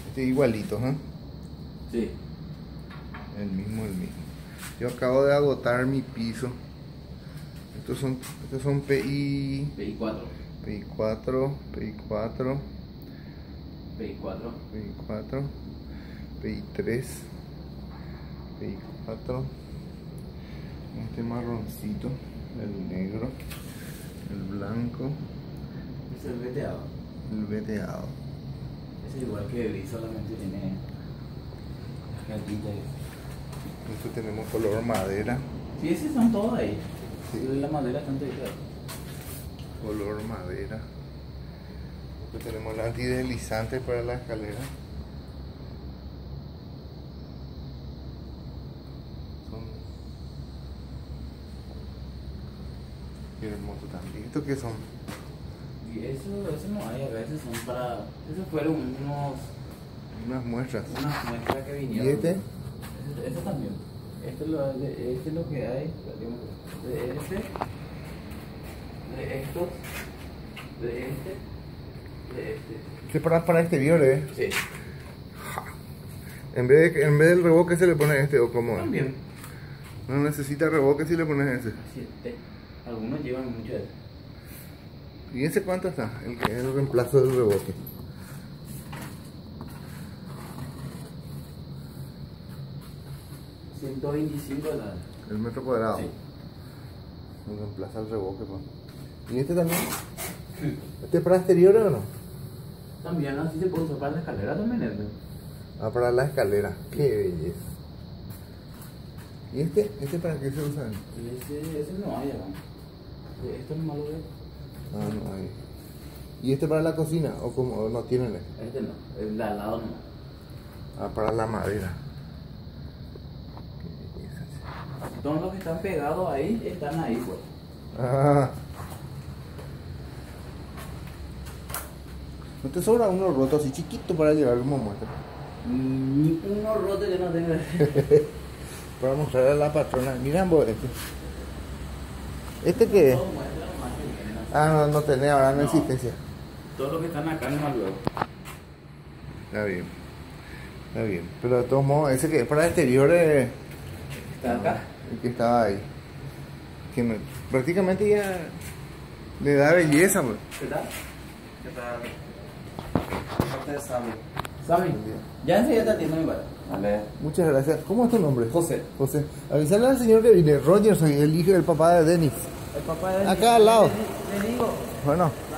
Este igualito, ¿eh? Sí. El mismo. Yo acabo de agotar mi piso. Estos son PI... PI4. PI4, PI4, PI4. PI4, PI3, PI4, este marroncito, el negro, el blanco, Es el veteado. el veteado. Es igual que gris, solamente tiene la tinta. Esto tenemos color madera, Sí, esos son todos ahí. Sí. La madera está antes. color madera. Después tenemos el antideslizante para la escalera. Son... Qué hermoso también. ¿Estos qué son? Y eso no hay, a veces son para. Esos fueron Unas muestras. unas muestras que ¿Y vinieron. este? Este también. Este es lo que hay. De este. De estos. De este. De este. ¿Qué para exterior, Sí. En vez del reboque se le pone este o cómo es. También. No necesita reboque si le pones ese. Siete. Algunos llevan mucho de eso. ¿Y ese cuánto está? El que es el reemplazo del reboque. $125. El metro cuadrado. Sí. Reemplaza el reboque, pues. ¿Y este también? ¿Este es para exteriores o no? También así se puede usar para la escalera también. Ah, para la escalera. Qué belleza. ¿Y este? ¿Este para qué se usa? Ese no hay acá. Esto no lo veo. Ah, no hay. ¿Y este para la cocina? ¿O como o no tienen? Este no, el de al lado no. Ah, para la madera. Todos los que están pegados ahí están ahí, pues. Ah. ¿No te sobra uno roto así chiquito para llevar como muestra? Ni uno roto que no tenga. Para mostrarle a la patrona. Mira vos este. ¿Este qué es? Todo muestra más que vienen así. Ah, no tenés ahora, no No. existencia. Todos los que están acá no más luego. Está bien. Está bien. Pero de todos modos, ese que es para exteriores, Está acá. el que estaba ahí. Que prácticamente ya le da belleza, pues. ¿Qué tal? ¿Qué tal? Parte de Sammy. Sammy, ya enseguida te atiendo mi padre. Vale. Muchas gracias. ¿Cómo es tu nombre? José. José. Avisale al señor que viene. Roger, soy el hijo del papá de Denis. El papá de Acá al lado. Le digo. Bueno.